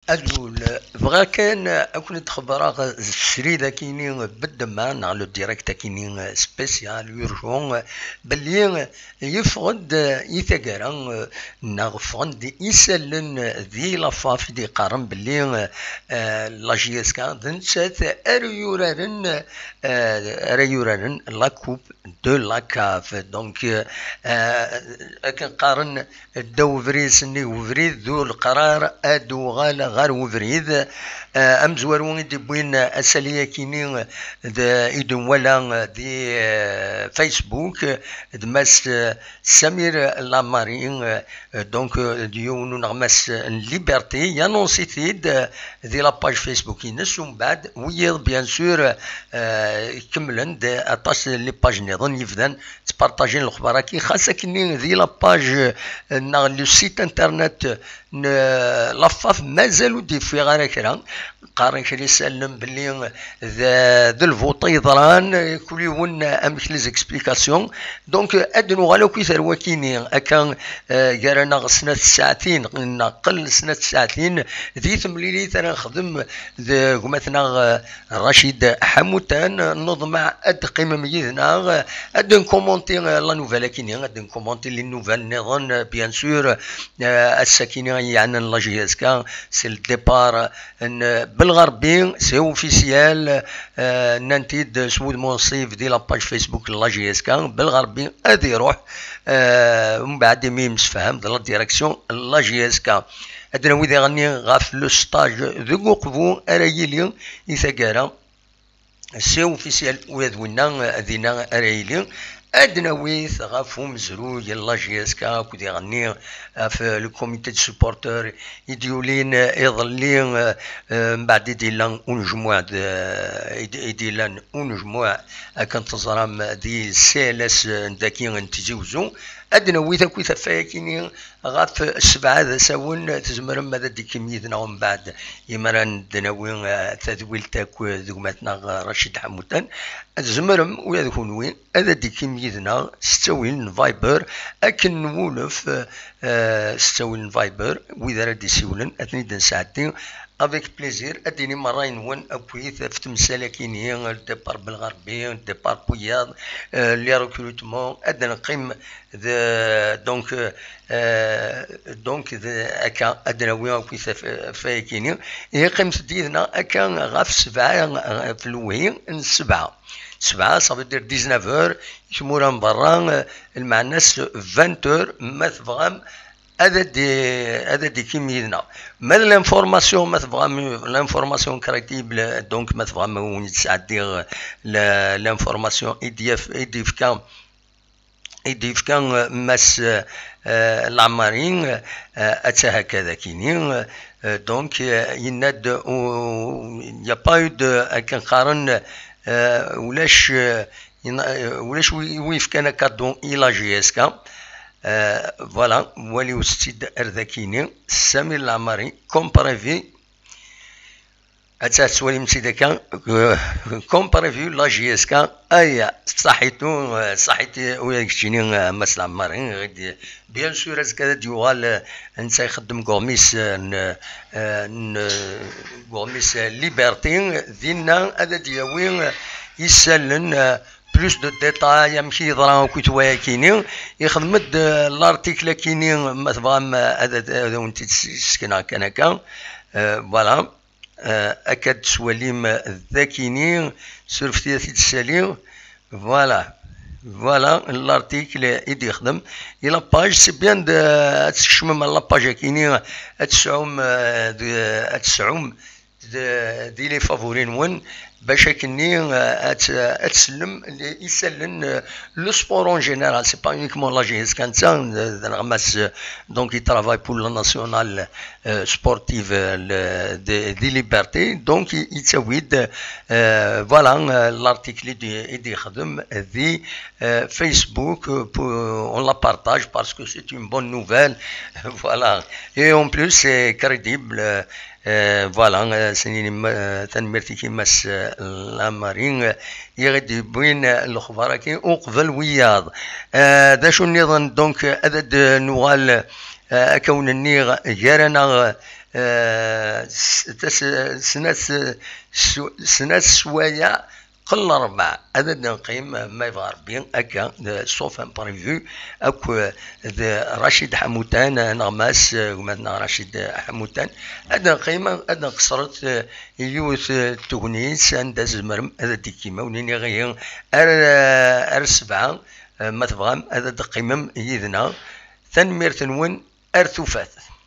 أقول بغا كان أكون تخبراغ الشريدة كيني بالدمان على الديريكت كيني سبيسيال يورجون بلي يفقد يثقرا نغفقد يسلن ذي لافاف دي قارن بلي لا جي اس كا دنسات أريورارن لا كوب دو لا كاف دونك كنقارن دو فريد سني وفريد ذو القرار ادو غار وفريد امزورون دي بوين اساليه كيني ايدون ولا دي فيسبوك دمس سمير لامارين دونك ديون نغمس ليبرتي يانونسي تيد دي لاباج فيسبوك ينس ومن بعد ويض بيان سور كملن دي اطاش لي باج نظن يفدان تبارطاجين الاخبار كي خاصه كني دي لاباج لو سيت انترنت لافاف مازالو دي في غير كرا قارن كلي سلم بلي ذا الفوطي يضران كل يوم امك لي زيكسبليكاسيون دونك ادنو غالو كي ثروا كيني اكان قالنا سنه ساعتين نقل سنه ساعتين ذي ثمليلي ترى نخدم قمتنا رشيد حموتان نظم اد قيمه ميزنا اد كومونتي لا نوفيل كيني اد كومونتي لي نوفيل نظن بيان سور الساكنه يعني لا جي اس كا سي الديبار بالغربي سي اوفيسيال ننتيد سمود مونصيف ديال لاباج فيسبوك لا جي اس كا بالغربي ادي يروح ومن بعد ميمس فهم ديال لا ديريكسيون لا جي اس كا ادنا ويدي غني غاف لو ستاج ذو قفو ارايلي يثقارا سي اوفيسيال ويذونا ذينا ارايلي ادنا ويث غافو مزروج لا جي اس كا كودي غني في لو كوميتي دو سوبورتور يديولين يظلين من بعد يديلان اون جموع يديلان اون جموع كانت تزرام دي سي ال اس داكي نتزوزو ادنا ويثا كويثا فاكيني غاف السبعه ذا ساون تزمر ماذا دي كميتنا ومن بعد يمران دناوين تذويل تاكو ذوماتنا رشيد حموتان تزمرم ويذكون وين هذا دي كميتنا ستوين فايبر اكن نولف ستوين فايبر واذا راه دي سيولن اثني دن ساعتين افيك بليزير اديني مرين وين ابويت في تمثال كيني الديبار بالغربي الديبار بوياض لي ريكروتمون ادنا قيم دونك اكا ادنا وين كيف فايكيني هي قيمه ديالنا اكا غاف سبعه في الوهي سبعة صافي دير 19 يشمورا من برا المعناس 20 ما تبغام هذا دي كيمينا ماذا لانفورماسيون ما تبغى لانفورماسيون كريديبل دونك ما تبغى وين تسعدي لانفورماسيون ايديف كان ماس العمارين اتا هكذا كينين دونك يناد يا با يو كنقارن ولاش ويف كان كادون الى جي اس كا فوالا ولي وستيد ارداكيني سامي العماري كومباريفي اتات سوالي مسيدا كان كومباريفي لا جي اس كا ايا صحيتي وياك تجيني ماس العماري غادي بيان سور هذا ديوغال انت يخدم كوميس كوميس ليبرتي دينا هذا دياوين يسالن بلوس دو ديتاي يمشي يضرا كنت ويا كيني يخدم الارتيكل كيني مثلا هذا وانت تسكن كان هكا فوالا اكاد سواليم ذاكيني سرفتي تسالي فوالا الارتيكل يدي يخدم الى باج سي بيان تشمم لا باج كيني تسعوم دي لي فافورين وين باش كني اتسلم يسلن لو سبور اون جينيرال سي با يونيكمون لا جي اس كانت نغمس دونك يترافاي بور لا ناسيونال سبورتيف دي ليبرتي دونك يتسويد فوالا لارتيكل يدي يخدم ذي فيسبوك اون لا بارطاج باسكو سي اون بون نوفيل فوالا اي اون بلوس سي كريديبل فوالا سنين تنمرتي كيماس الامارين يغدي بين الاخبار كي وقبل وياض دا شو النظام دونك هذا نوال كون النيغ جارنا سناس سوايع قل 4 هذا نقيم ما يبغى ربي هكا سوف امبريفو اكو رشيد حموتان نغماس ومثلا رشيد حموتان هذا نقيم هذا قصرت يوث تونس عند زمرم هذا كيما ونيني غير ار 7 ما تبغى هذا دقيمم يدنا تنمير تنون ارثوفات.